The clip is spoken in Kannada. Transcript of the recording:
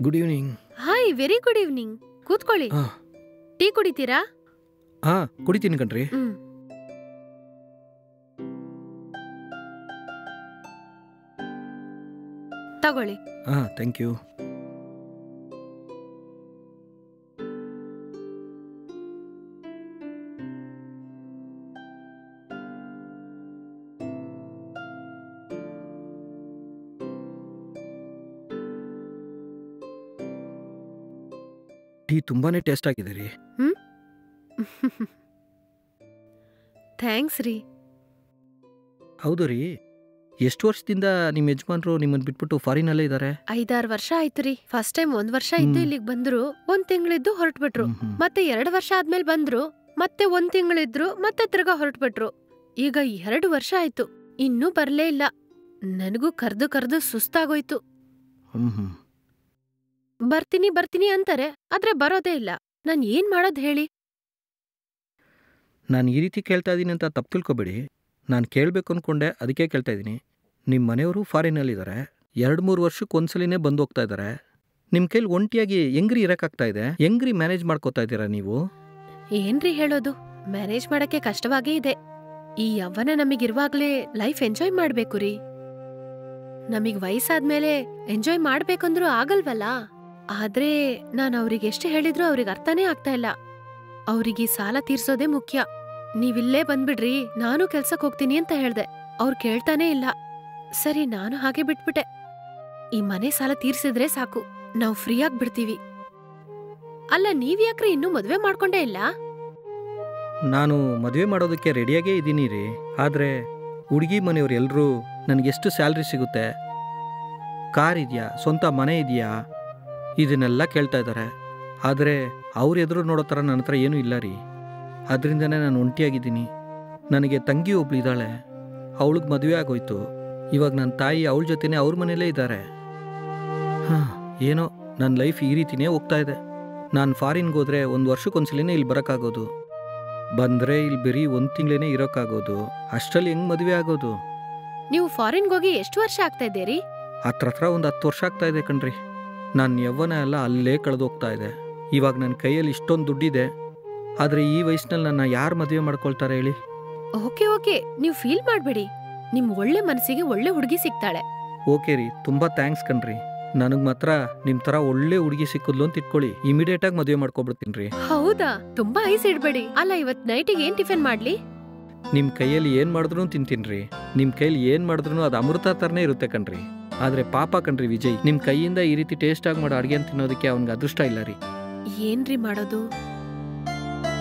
Good evening. Hi, very good evening. ಕೂತ್ಕೊಳ್ಳಿ. ಟೀ ಕುಡಿತೀರಾ? ಕುಡಿತೀನಿ ಕಣ್ರಿ. ತಗೊಳ್ಳಿ. Thank you. ಟೀ ತುಂಬಾನೇ ಟೇಸ್ಟ್ ಆಗಿದೆ ರೀ. ಥ್ಯಾಂಕ್ಸ್ ರೀ. ಹೌದು ರೀ, ಎಷ್ಟು ವರ್ಷದಿಂದ ನಿಮ್ಮ ಯಜಮಾನ್ರು ನಿಮ್ಮನ್ನು ಬಿಟ್ಬಿಟ್ಟು ಫಾರಿನಲ್ಲೇ ಇದ್ದಾರೆ? 5-6 ವರ್ಷ ಆಯ್ತು ರೀ. ಫಸ್ಟ್ ಟೈಮ್ 1 ವರ್ಷ ಇದ್ದು ಇಲ್ಲಿಗೆ ಬಂದ್ರು, 1 ತಿಂಗಳಿದ್ದು ಹೊರಟ್ಬಿಟ್ರು. ಮತ್ತೆ 2 ವರ್ಷ ಆದ್ಮೇಲೆ ಬಂದ್ರು, ಮತ್ತೆ 1 ತಿಂಗಳಿದ್ರು, ಮತ್ತೆ ತಿರ್ಗಾ ಹೊರಟ್ಬಿಟ್ರು. ಈಗ 2 ವರ್ಷ ಆಯ್ತು, ಇನ್ನೂ ಬರ್ಲೇ ಇಲ್ಲ. ನನಗೂ ಕರ್ದು ಸುಸ್ತಾಗೋಯ್ತು. ಬರ್ತೀನಿ ಬರ್ತೀನಿ ಅಂತಾರೆ, ಆದ್ರೆ ಬರೋದೇ ಇಲ್ಲ. ನಾನ್ ಏನ್ ಮಾಡೋದ್ ಹೇಳಿ? ನಾನು ಈ ರೀತಿ ಕೇಳ್ತಾ ಇದ್ದೀನಿ ಅಂತ ತಪ್ಪು ತಿಳ್ಕೊಬೇಡಿ. ನಾನು ಕೇಳಬೇಕು ಅಂದ್ಕೊಂಡೆ, ಅದಕ್ಕೆ ಕೇಳ್ತಾ ಇದ್ದೀನಿ. ನಿಮ್ಮ ಮನೆಯವರು ಫಾರಿನಲ್ಲಿದ್ದಾರೆ, 2-3 ವರ್ಷಕ್ಕೆ ಒಂದ್ಸಲಿನೇ ಬಂದು ಹೋಗ್ತಾ ಇದ್ದಾರೆ. ನಿಮ್ಮ ಕೈಲಿ ಒಂಟಿಯಾಗಿ ಹೆಂಗ್ರಿ ಇರೋಕ್ಕಾಗ್ತಾ ಇದೆ? ಹೆಂಗ್ರಿ ಮ್ಯಾನೇಜ್ ಮಾಡ್ಕೋತಾ ಇದ್ದೀರಾ ನೀವು? ಏನ್ರಿ ಹೇಳೋದು, ಮ್ಯಾನೇಜ್ ಮಾಡಕ್ಕೆ ಕಷ್ಟವಾಗೇ ಇದೆ. ಈ ಯವ್ವನ ನಮಗಿರುವಾಗ್ಲೇ ಲೈಫ್ ಎಂಜಾಯ್ ಮಾಡ್ಬೇಕು ರೀ. ನಮಗ್ ವಯಸ್ಸಾದ್ಮೇಲೆ ಎಂಜಾಯ್ ಮಾಡ್ಬೇಕಂದ್ರೂ ಆಗಲ್ವಲ್ಲ. ಆದ್ರೆ ನಾನ್ ಅವ್ರಿಗೆ ಎಷ್ಟು ಹೇಳಿದ್ರು ಅವ್ರಿಗೆ ಅರ್ಥನೇ ಆಗ್ತಾ ಇಲ್ಲ. ಅವ್ರಿಗೆ ಸಾಲ ತೀರ್ಸೋದೇ ಮುಖ್ಯ. ನೀವಿಲ್ಲೇ ಬಂದ್ಬಿಡ್ರಿ, ನಾನು ಕೆಲ್ಸಕ್ ಹೋಗ್ತೀನಿ ಅಂತ ಹೇಳ್ದೆ. ಅವ್ರು ಕೇಳ್ತಾನೇ ಇಲ್ಲ. ಸರಿ, ನಾನು ಹಾಗೆ ಬಿಟ್ಬಿಟ್ಟೆ. ಈ ಮನೆ ಸಾಲ ತೀರ್ಸಿದ್ರೆ ಸಾಕು, ನಾವ್ ಫ್ರೀ ಆಗ್ಬಿಡ್ತೀವಿ. ಅಲ್ಲ, ನೀವ್ಯಾಕ್ರಿ ಇನ್ನೂ ಮದ್ವೆ ಮಾಡ್ಕೊಂಡೇ ಇಲ್ಲ? ನಾನು ಮದುವೆ ಮಾಡೋದಕ್ಕೆ ರೆಡಿಯಾಗೇ ಇದ್ದೀನಿ ರೀ. ಆದರೆ ಹುಡುಗಿ ಮನೆಯವ್ರು ಎಲ್ಲರೂ ನನಗೆಷ್ಟು ಸ್ಯಾಲ್ರಿ ಸಿಗುತ್ತೆ, ಕಾರ್ ಇದೆಯಾ, ಸ್ವಂತ ಮನೆ ಇದೆಯಾ, ಇದನ್ನೆಲ್ಲ ಕೇಳ್ತಾ ಇದ್ದಾರೆ. ಆದರೆ ಅವ್ರ ಎದುರು ನೋಡೋ ಥರ ನನ್ನ ಹತ್ರ ಏನೂ ಇಲ್ಲ ರೀ. ಅದರಿಂದನೇ ನಾನು ಒಂಟಿಯಾಗಿದ್ದೀನಿ. ನನಗೆ ತಂಗಿ ಒಬ್ಳಿದ್ದಾಳೆ, ಅವಳಿಗೆ ಮದುವೆ ಆಗೋಯ್ತು. ಇವಾಗ ನನ್ನ ತಾಯಿ ಅವಳ ಜೊತೆನೇ ಅವ್ರ ಮನೇಲೇ ಇದ್ದಾರೆ. ಏನೋ ನನ್ನ ಲೈಫ್ ಈ ರೀತಿನೇ ಹೋಗ್ತಾ ಇದೆ. ನಾನು ಫಾರಿನ್ಗೆ ಹೋದರೆ 1 ವರ್ಷಕ್ಕೊಂದ್ಸಲಿನೇ ಇಲ್ಲಿ ಬರೋಕ್ಕಾಗೋದು. ಬಂದರೆ ಇಲ್ಲಿ ಬರೀ 1 ತಿಂಗಳೇ ಇರೋಕ್ಕಾಗೋದು. ಅಷ್ಟರಲ್ಲಿ ಹೆಂಗೆ ಮದುವೆ ಆಗೋದು? ನೀವು ಫಾರಿನ್ಗೆ ಹೋಗಿ ಎಷ್ಟು ವರ್ಷ ಆಗ್ತಾ ಇದ್ದೀರಿ? ಹತ್ರ ಒಂದು 10 ವರ್ಷ ಆಗ್ತಾ ಇದೆ ಕಣ್ರಿ. ನನ್ನ ಯವ್ವನ ಎಲ್ಲ ಅಲ್ಲೇ ಕಳೆದೋಗ್ತಾ ಇದೆ. ಇವಾಗ ನನ್ನ ಕೈಯಲ್ಲಿ ಇಷ್ಟೊಂದು ದುಡ್ಡಿದೆ, ಆದರೆ ಈ ವಯಸ್ಸಿನಲ್ಲಿ ನನ್ನ ಯಾರು ಮದುವೆ ಮಾಡ್ಕೊಳ್ತಾರೆ ಹೇಳಿ? ಓಕೆ, ನೀವು ಫೀಲ್ ಮಾಡಬೇಡಿ. ನಿಮ್ ಒಳ್ಳೆ ಮನಸ್ಸಿಗೆ ಒಳ್ಳೆ ಹುಡುಗಿ ಸಿಗ್ತಾಳೆ. ಓಕೆ ರೀ, ತುಂಬ ಥ್ಯಾಂಕ್ಸ್ ಕಣ್ರಿ. ನನಗೆ ಮಾತ್ರ ನಿಮ್ಮ ಥರ ಒಳ್ಳೆ ಹುಡುಗಿ ಸಿಕ್ಕಿದ್ಲು ಅಂತ ಇಟ್ಕೊಳ್ಳಿ, ಇಮಿಡಿಯೇಟಾಗಿ ಮದುವೆ ಮಾಡ್ಕೊಬಿಡ್ತೀನಿ ರೀ. ಹೌದಾ? ತುಂಬಾ ಐಸ್ ಇಡ್ಬೇಡಿ. ಅಲ್ಲ, ಇವತ್ತು ನೈಟಿಗೆ ಏನ್ ಟಿಫಿನ್ ಮಾಡ್ಲಿ? ನಿಮ್ಮ ಕೈಯಲ್ಲಿ ಏನು ಮಾಡಿದ್ರು ತಿಂತೀನಿ ರೀ. ನಿಮ್ಮ ಕೈಯಲ್ಲಿ ಏನು ಮಾಡಿದ್ರು ಅದು ಅಮೃತ ಥರನೇ ಇರುತ್ತೆ ಕಣ್ರಿ. ಆದರೆ ಪಾಪ ಕಣ್ರಿ ವಿಜಯ್, ನಿಮ್ಮ ಕೈಯಿಂದ ಈ ರೀತಿ ಟೇಸ್ಟ್ ಆಗಿ ಮಾಡೋ ಅಡುಗೆ ತಿನ್ನೋದಕ್ಕೆ ಅವ್ನಿಗೆ ಅದೃಷ್ಟ ಇಲ್ಲ ರೀ. ಏನ್ರಿ ಮಾಡೋದು?